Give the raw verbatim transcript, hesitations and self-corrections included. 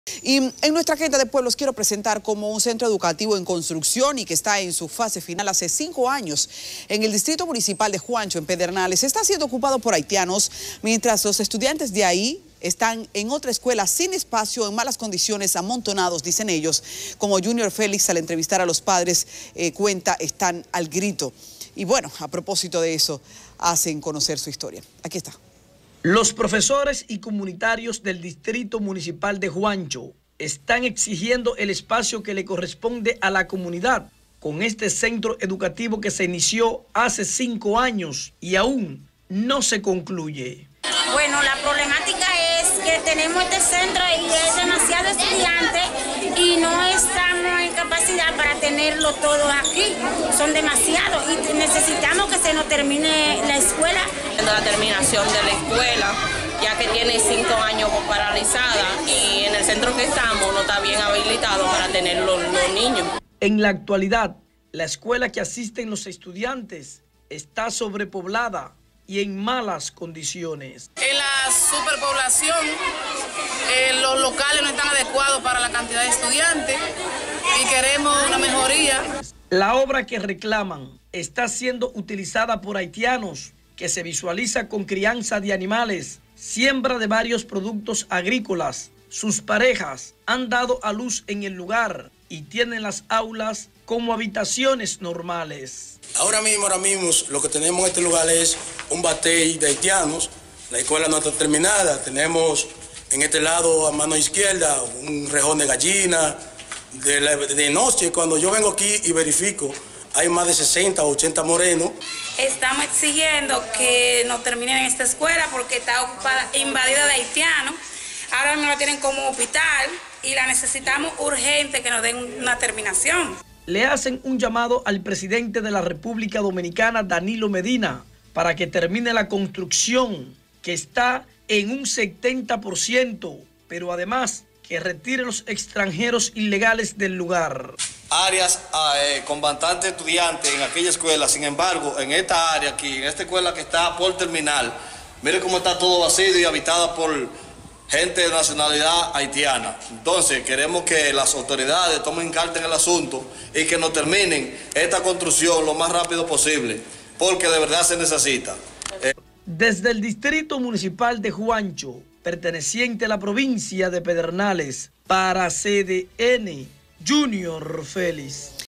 Y en nuestra agenda de pueblos quiero presentar como un centro educativo en construcción y que está en su fase final hace cinco años en el distrito municipal de Juancho, en Pedernales. Está siendo ocupado por haitianos, mientras los estudiantes de ahí están en otra escuela sin espacio, en malas condiciones, amontonados, dicen ellos. Como Junior Félix, al entrevistar a los padres, eh, cuenta, están al grito. Y bueno, a propósito de eso, hacen conocer su historia. Aquí está. Los profesores y comunitarios del Distrito Municipal de Juancho están exigiendo el espacio que le corresponde a la comunidad con este centro educativo que se inició hace cinco años y aún no se concluye. Bueno, la problemática es que tenemos este centro y es demasiado estudiantes y no estamos en capacidad para tenerlo todo aquí. Son demasiados y necesitamos que se nos termine la escuela. La terminación de la escuela, ya que tiene cinco años paralizada y en el centro que estamos no está bien habilitado para tener los, los niños. En la actualidad, la escuela que asisten los estudiantes está sobrepoblada y en malas condiciones. En la superpoblación, eh, los locales no están adecuados para la cantidad de estudiantes y queremos una mejoría. La obra que reclaman está siendo utilizada por haitianos, que se visualiza con crianza de animales, siembra de varios productos agrícolas. Sus parejas han dado a luz en el lugar y tienen las aulas como habitaciones normales. Ahora mismo, ahora mismo, lo que tenemos en este lugar es un batey de haitianos. La escuela no está terminada. Tenemos en este lado, a mano izquierda, un rejón de gallina. De, la, de noche, cuando yo vengo aquí y verifico, hay más de sesenta o ochenta morenos. Estamos exigiendo que nos terminen esta escuela porque está ocupada, invadida de haitianos. Ahora mismo la tienen como hospital y la necesitamos urgente que nos den una terminación. Le hacen un llamado al presidente de la República Dominicana, Danilo Medina, para que termine la construcción, que está en un setenta por ciento, pero además que retire los extranjeros ilegales del lugar. Áreas eh, con bastantes estudiantes en aquella escuela, sin embargo, en esta área aquí, en esta escuela que está por terminar, mire cómo está todo vacío y habitada por gente de nacionalidad haitiana. Entonces, queremos que las autoridades tomen carta en el asunto y que nos terminen esta construcción lo más rápido posible, porque de verdad se necesita. Eh. Desde el Distrito Municipal de Juancho, perteneciente a la provincia de Pedernales, para C D N, Junior Félix.